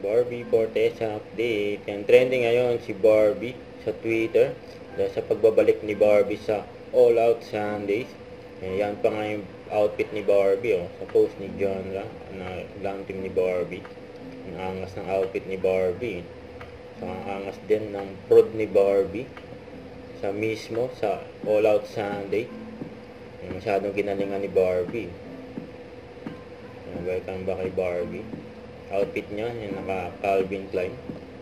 Barbie Fortesa update. Yung trending ngayon si Barbie sa Twitter dahil sa pagbabalik ni Barbie sa All Out Sundays. Yan pa nga yung outfit ni Barbie sa post ni Genre na glam team ni Barbie. Ang angas ng outfit ni Barbie. So ang angas din ng prod ni Barbie sa mismo sa All Out Sunday. Masyadong ginalingan ni Barbie. Welcome back kay Barbie. Outfit niya, yung naka Calvin Klein.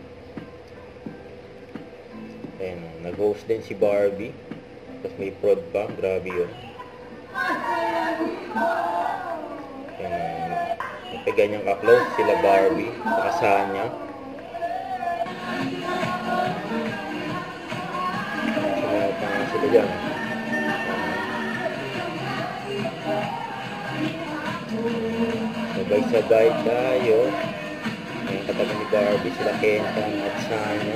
Ayan, nag-host din si Barbie. Tapos may prod pa, grabe yun. Ayan, ganyan ka-close sila Barbie, sa niya. Sumayaw pa nga sila dyan. Sabay-sabay tayo. Ang katabi ni Barbie, sila Kenta at Sanya.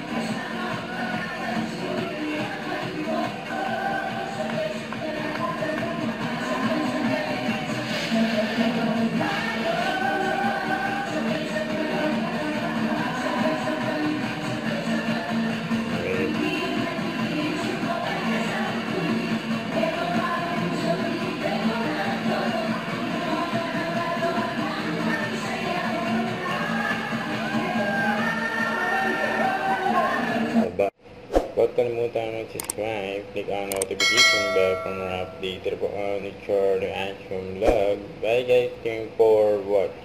Huwag kalimutan mag-subscribe, click on notification bell for more updates po on the Charlie Action Vlog. Bye guys, thank you for watching.